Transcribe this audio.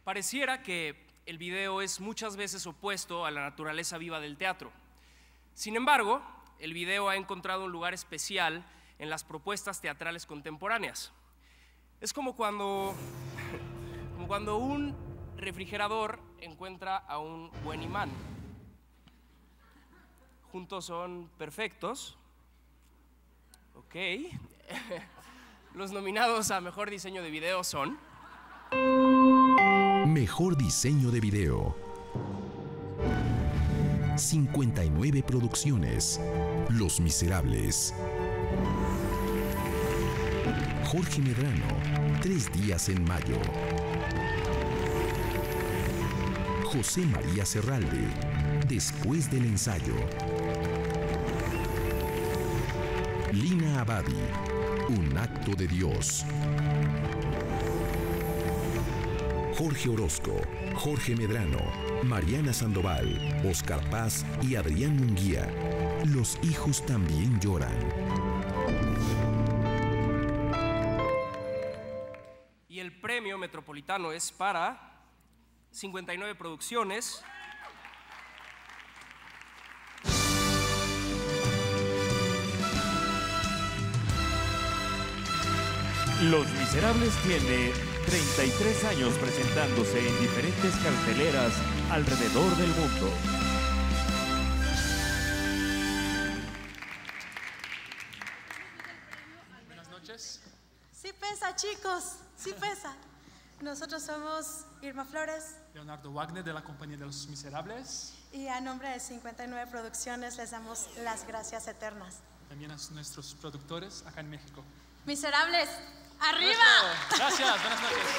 Pareciera que el video es muchas veces opuesto a la naturaleza viva del teatro. Sin embargo, el video ha encontrado un lugar especial en las propuestas teatrales contemporáneas. Es como cuando un refrigerador encuentra a un buen imán. Juntos son perfectos. Ok. Los nominados a Mejor Diseño de Video son... Mejor Diseño de Video. 59 producciones. Los Miserables. Jorge Medrano, 3 días en mayo. José María Serralde, Después del ensayo. Lina Abadi, Un acto de Dios. Jorge Orozco, Jorge Medrano, Mariana Sandoval, Oscar Paz y Adrián Munguía. Los hijos también lloran. Y el premio metropolitano es para 59 producciones. Los Miserables tiene 33 años presentándose en diferentes carteleras alrededor del mundo. Buenas noches. Sí pesa, chicos, sí pesa. Nosotros somos Irma Flores. Leonardo Wagner de la Compañía de los Miserables. Y a nombre de 59 Producciones les damos las gracias eternas. También a nuestros productores acá en México. Miserables, ¡arriba! Gracias, buenas noches.